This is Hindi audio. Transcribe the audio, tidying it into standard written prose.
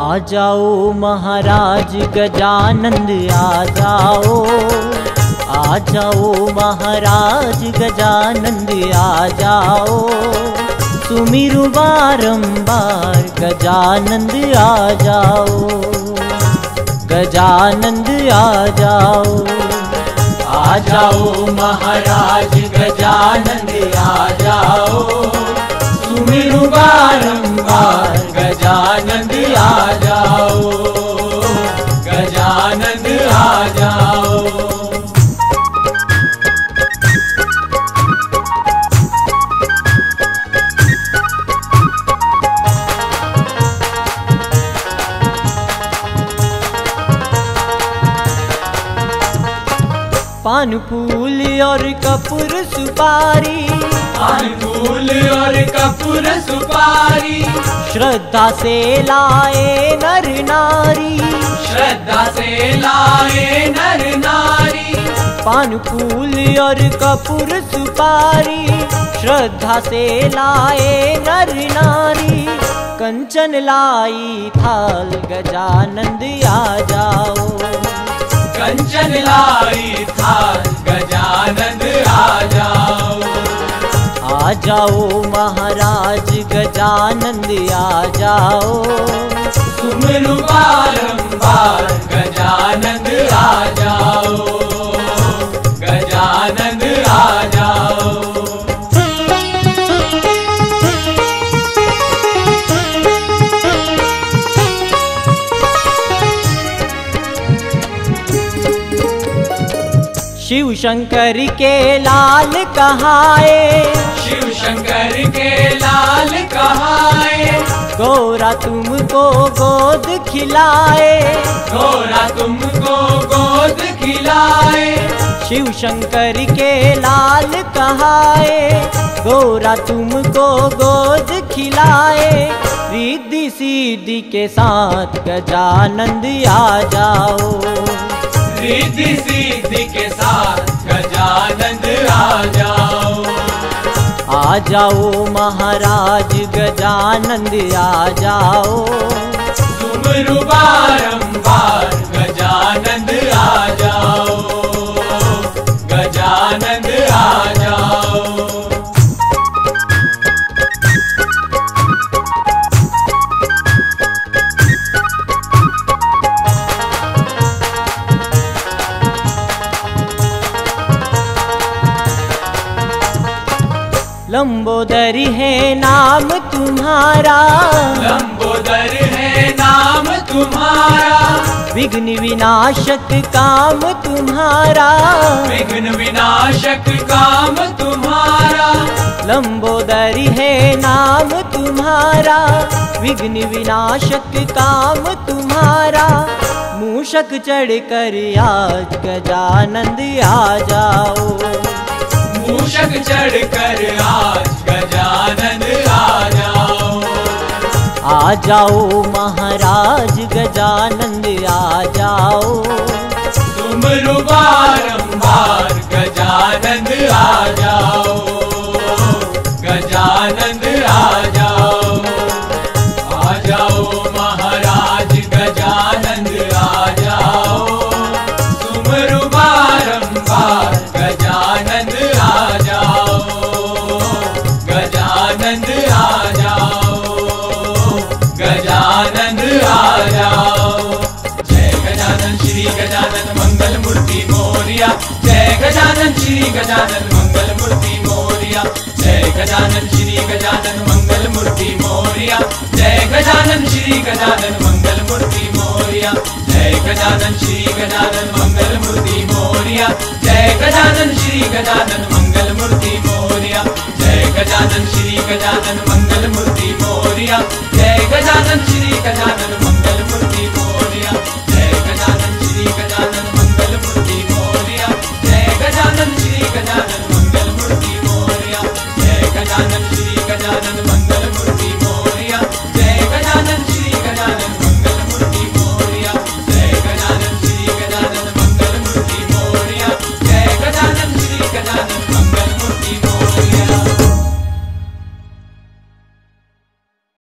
आ जाओ महाराज गजानंद आ जाओ, आ जाओ महाराज गजानंद आ जाओ। सुमिरु बारंबार गजानंद आ जाओ, गजानंद आ जाओ। आ जाओ महाराज गजानंद आ जाओ, सुमिरु बारंबार गजानंद आ जाओ, गजानंद आ जाओ। पान फूल और कपूर सुपारी, पान फूल और कपूर सुपारी, श्रद्धा से लाए नर नारी, श्रद्धा से लाए नर नारी। पान फूल और कपूर सुपारी, श्रद्धा से लाए नर नारी। कंचन लाई थाल गजानंद आ जाओ, कंचन लाई थाल गजानंद आ जाओ। आ जाओ महाराज गजानंद आ जाओ, सुमिरु बारंबार गजानंद आ जाओ, गजानंद आ जाओ। शिव शंकर के लाल कहाए, शिव शंकर के लाल कहाए। गौरा तुमको गोद खिलाए, गौरा तुमको गोद खिलाए। शिव शंकर के लाल कहाए, गौरा तुमको गोद खिलाए। रिद्धि सिद्धि के साथ गजानंद आ जाओ, रिद्धि सिद्धि के साथ गजानंद आ जाओ। आ जाओ महाराज गजानंद आ जाओ, सुमिरु बारंबार गजानंद आ जाओ, गजानंद आ जाओ। लंबोदर है नाम तुम्हारा, लंबोदर है नाम तुम्हारा। विघ्न विनाशक काम तुम्हारा, विघ्न विनाशक काम तुम्हारा। लंबोदर है नाम तुम्हारा, विघ्न विनाशक काम तुम्हारा। मूषक चढ़कर आज गजानंद आ जाओ, मूषक चढ़कर आज गजानंद आ जाओ। आ जाओ महाराज गजानंद आ जाओ, सुमिरु बारंबार गजानंद आ जाओ, गजानंद आ जाओ। आ जाओ महाराज गजानंद आ जाओ, सुमिरु बारंबार गजानंद आ जाओ, गजानंद आ जाओ, गजानंद आ जाओ। जय गजानन श्री गजानन मंगल मूर्ति मोरिया, जय गजानन श्री गजानन मंगल मूर्ति मोरिया। जय गजानन श्री गजानन मंगल मूर्ति मोरिया, जय गजानन श्री गजानन मंगल मूर्ति मोरिया। जय गजानन श्री गजानन मंगल मूर्ति मोरिया, जय गजानन श्री गजानन मंगल मूर्ति मोरिया। जय गजानन श्री गजानन मंगल मूर्ति मोरिया, जय गजानन श्री गजानन